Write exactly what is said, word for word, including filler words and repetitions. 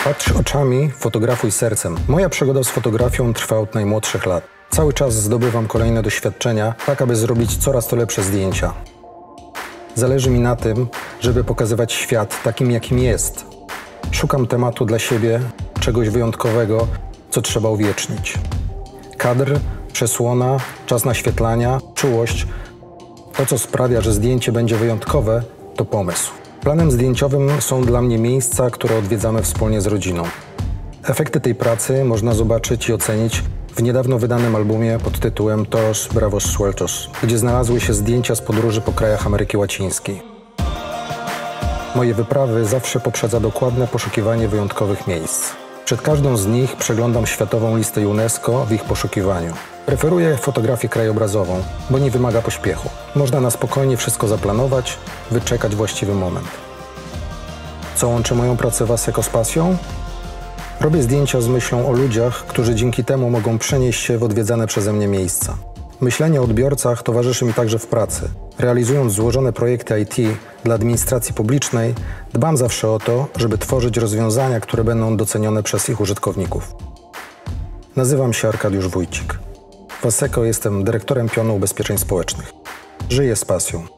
Patrz oczami, fotografuj sercem. Moja przygoda z fotografią trwa od najmłodszych lat. Cały czas zdobywam kolejne doświadczenia, tak aby zrobić coraz to lepsze zdjęcia. Zależy mi na tym, żeby pokazywać świat takim, jakim jest. Szukam tematu dla siebie, czegoś wyjątkowego, co trzeba uwiecznić. Kadr, przesłona, czas naświetlania, czułość. To, co sprawia, że zdjęcie będzie wyjątkowe, to pomysł. Planem zdjęciowym są dla mnie miejsca, które odwiedzamy wspólnie z rodziną. Efekty tej pracy można zobaczyć i ocenić w niedawno wydanym albumie pod tytułem Toros Bravos Sueltos, gdzie znalazły się zdjęcia z podróży po krajach Ameryki Łacińskiej. Moje wyprawy zawsze poprzedza dokładne poszukiwanie wyjątkowych miejsc. Przed każdą z nich przeglądam światową listę UNESCO w ich poszukiwaniu. Preferuję fotografię krajobrazową, bo nie wymaga pośpiechu. Można na spokojnie wszystko zaplanować, wyczekać właściwy moment. Co łączy moją pracę w Asseco z pasją? Robię zdjęcia z myślą o ludziach, którzy dzięki temu mogą przenieść się w odwiedzane przeze mnie miejsca. Myślenie o odbiorcach towarzyszy mi także w pracy. Realizując złożone projekty I T dla administracji publicznej, dbam zawsze o to, żeby tworzyć rozwiązania, które będą docenione przez ich użytkowników. Nazywam się Arkadiusz Wójcik. W Asseco jestem dyrektorem pionu ubezpieczeń społecznych. Żyję z pasją.